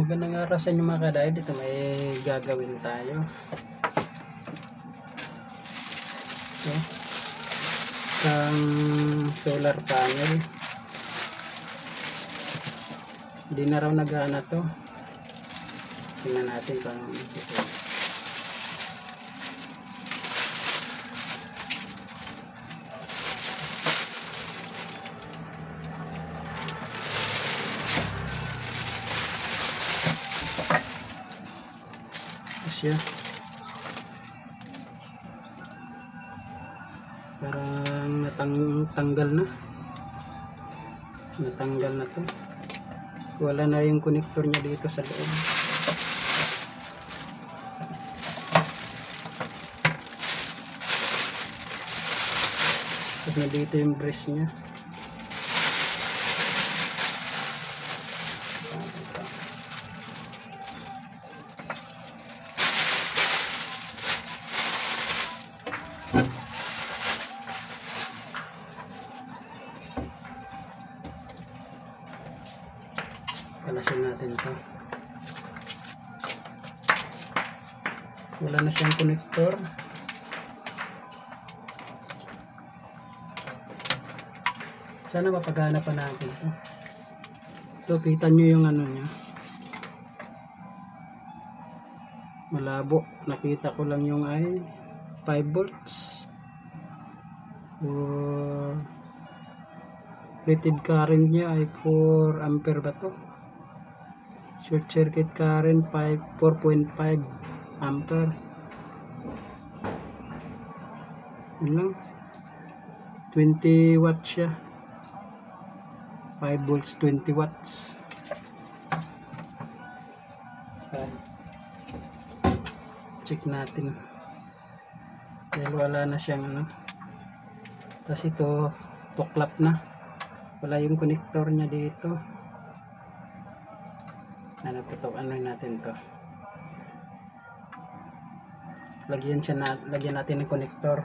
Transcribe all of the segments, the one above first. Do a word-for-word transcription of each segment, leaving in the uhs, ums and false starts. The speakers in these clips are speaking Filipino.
Magandang araw sa inyo mga kadayod. Dito may gagawin tayo. So, isang solar panel. Hindi na raw nagana to. Tingnan natin kung ito. Siya. Parang natanggal na. Natanggal na to. Wala na yung connector niya dito sa loob. Tapos na dito yung brace niya. Kalasin natin to. Wala na siyang connector. Sana mapagana pa natin to. So kita nyo yung ano niya. Malabo. Nakita ko lang yung ay five volts. Or rated current niya ay four ampere ba to? Short circuit current four point five ampere. Yun lang. twenty watts siya. five volts, twenty watts. Okay. Check natin. Dahil wala na siyang ano. Tapos ito, tuklap na. Wala yung connector niya dito. Ano po ito? Ano natin to? Lagyan siya na, lagyan natin ng connector.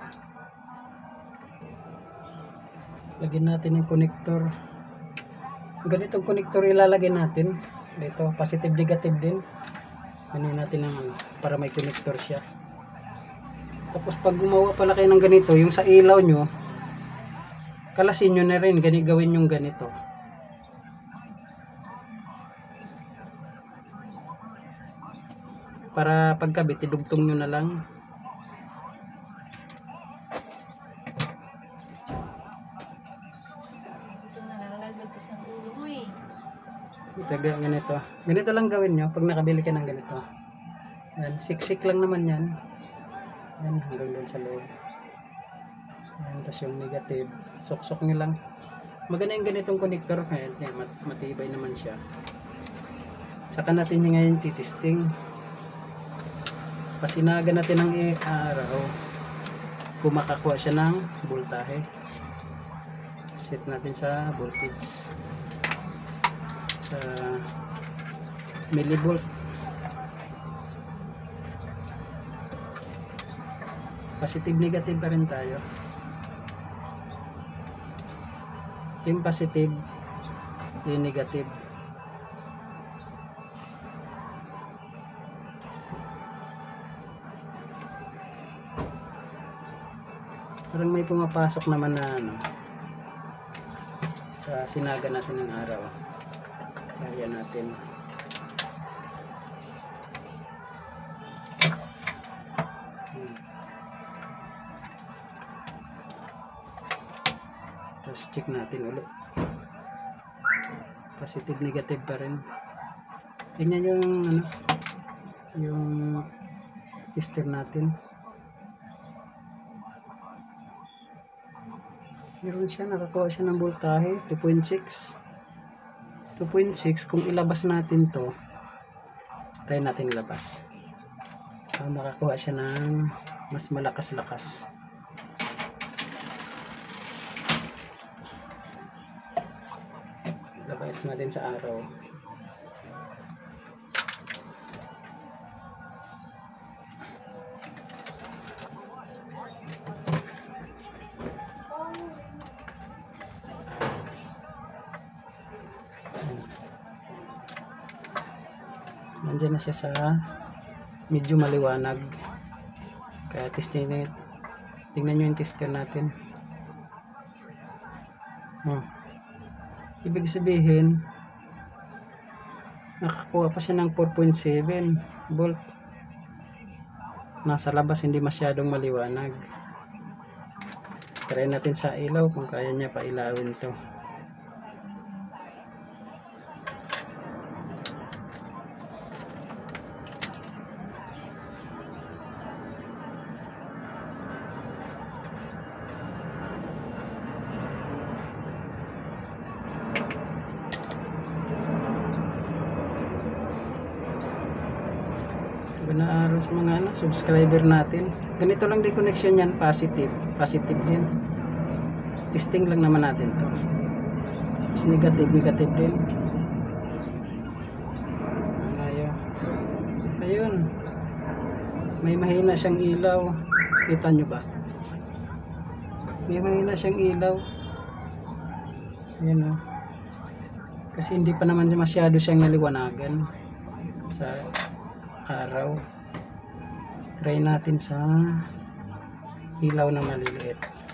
Lagyan natin ng connector. Ganitong connector ilalagay natin. Dito, positive negative din. Ano natin ng ano, para may connector siya. Tapos pag gumawa pala kayo ng ganito, yung sa ilaw nyo, kalasin nyo na rin, ganit gawin yung ganito. Para pagkabit, idugtong nyo na lang. Ito na nalalagdag ka sa ulo mo eh. Ito, ganito. Ganito lang gawin nyo pag nakabili ka ng ganito. Yan, siksik lang naman yan. Yan, hanggang doon sa loob. Yan, tapos yung negative. Sok-sok nyo lang. Maganda yung ganitong connector. Yan, yan, mat matibay naman siya. Saka natin yung ngayon titisting. Pasinaga natin ng araw kung makakuha siya ng voltahe. Set natin sa voltage sa millivolt. Positive negative pa rin tayo. Yung positive, yung negative. Parang may pumapasok naman na ano sa sinaga natin ng araw. Kaya natin. Hmm. Tapos check natin ulit. Positive negative pa rin. Tingnan yung ano yung tester natin. Meron siya, nakakuha siya ng voltahe two point six. two point six, kung ilabas natin to, try natin ilabas. Uh, makakuha siya ng mas malakas-lakas. Ilabas natin sa araw. Nandiyan na siya sa medyo maliwanag. Kaya testing, tingnan nyo yung tester natin. Oh. Ibig sabihin, nakakuha pa siya ng four point seven volt. Nasa labas hindi masyadong maliwanag. Try natin sa ilaw kung kaya niya pa ilawin to. Na araw sa mga ano, subscriber natin. Ganito lang din connection yan, positive. Positive din. Testing lang naman natin to. Tapos negative, negative din. Ayun. Ayun. May mahina siyang ilaw. Kita nyo ba? May mahina siyang ilaw. Ayun o. Kasi hindi pa naman masyado siyang naliwanagan sa araw. Try natin sa ilaw na maliliit.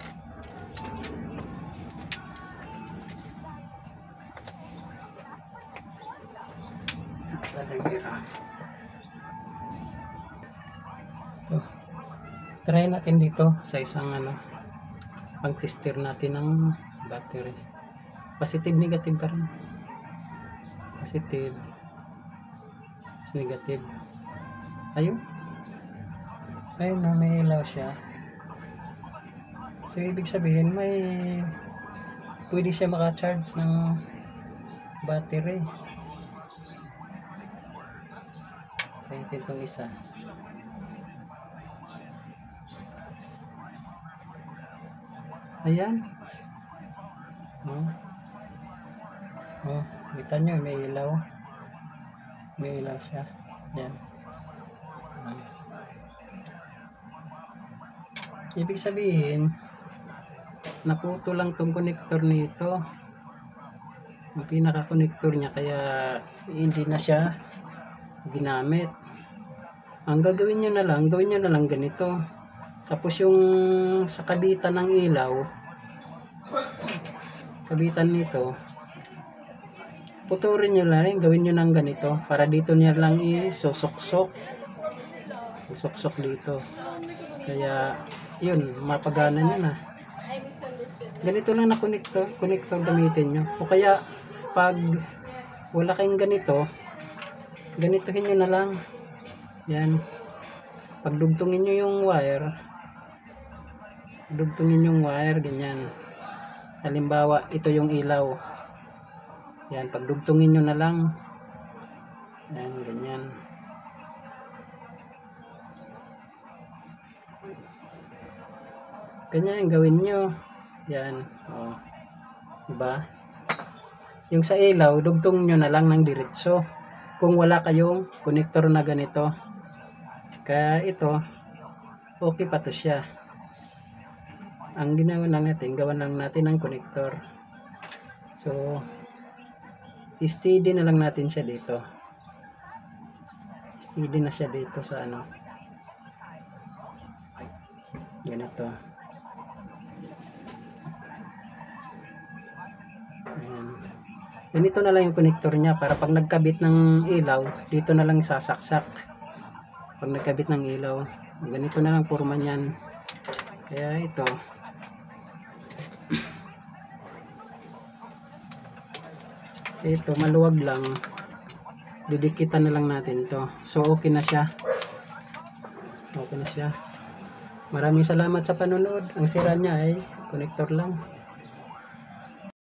So, try natin dito sa isang ano, pang tester natin ng battery. Positive, negative pa rin. Positive, negative. Ayun. Ayun na, may ilaw siya. So, ibig sabihin, may pwede siya maka-charge ng battery. So, ito itong isa. Ayan. Oh. Oh, kita nyo, may ilaw. May ilaw siya. Ayan. Ibig sabihin, naputo lang tong connector nito, yung pinaka connector niya, kaya hindi na siya ginamit. Ang gagawin nyo na lang, gawin nyo na lang ganito. Tapos yung sa kabitan ng ilaw, kabitan nito, puturin nyo lang, gawin nyo ng ganito, para dito niya lang isusok-sok, isok-sok dito. Kaya yun, mapagana nyo na. Ganito lang na connector, connector gamitin nyo. O kaya pag wala kayong ganito, ganitohin nyo na lang. Yan. Pagdugtungin nyo yung wire, dugtungin yung wire, ganyan. Halimbawa, ito yung ilaw. Yan, pagdugtungin nyo na lang. Yan, ganyan. Ganyan, gawin nyo. Yan, o. Diba? Yung sa ilaw, dugtong nyo na lang ng diretso. Kung wala kayong connector na ganito. Kaya ito, okay pa to siya. Ang ginawa lang natin, gawan lang natin ng connector. So, steady na lang natin siya dito. Steady na siya dito sa ano. Ganito. Ayan. Ganito na lang yung connector niya para pag nagkabit ng ilaw, dito na lang sasaksak. Pag nagkabit ng ilaw, ganito na lang forma niyan. Kaya ito, ito maluwag lang, didikitan na lang natin to. So okay na siya. Okay na siya. Maraming salamat sa panonood. Ang sira niya ay connector lang.